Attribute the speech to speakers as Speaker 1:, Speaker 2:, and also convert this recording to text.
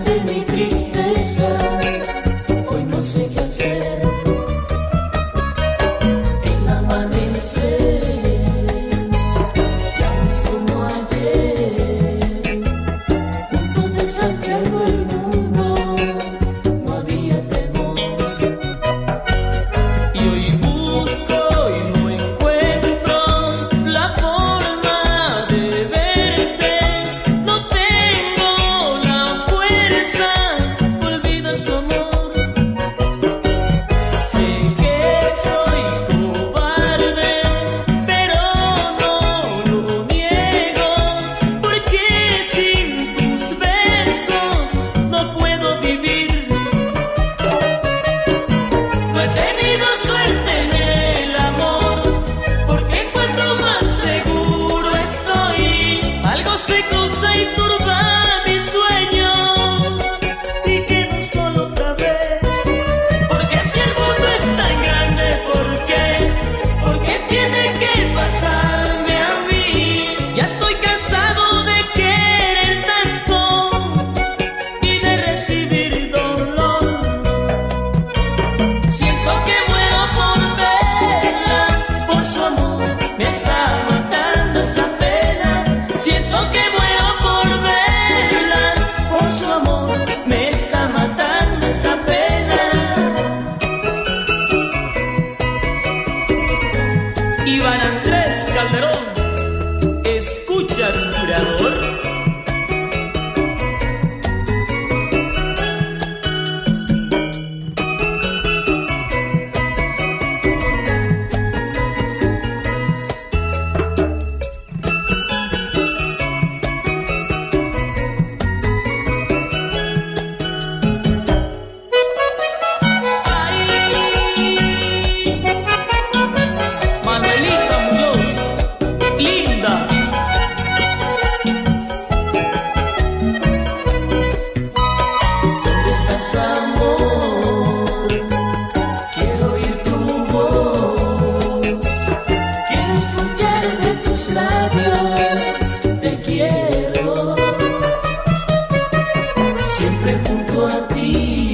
Speaker 1: de mi tristeza, hoy no sé qué hacer. El amanecer ya no es como ayer, juntos desafiando el mundo, no había temor. Y hoy busco y no encuentro la forma de verte, no tengo la fuerza, olvida su amor. Sé que soy cobarde, pero no lo niego, porque sin tus besos no puedo vivir. No he tenido suerte en el amor, porque cuando más seguro estoy, algo se cruza y turba mis sueños y quedo solo otra vez. Porque si el mundo es tan grande, ¿por qué? ¿Por qué tiene que pasarme a mí? Ya estoy cansado de querer tanto y de recibir dolor. Siento que muero por verla, por su amor me está matando esta pena. Siento que muero por verla, por su amor me está matando esta pena. Iván Andrés Calderón, escucha al creador. Manuelita Muñoz, linda. ¿Dónde estás, amor? Quiero oír tu voz, quiero escuchar de tus labios, te quiero siempre junto a ti.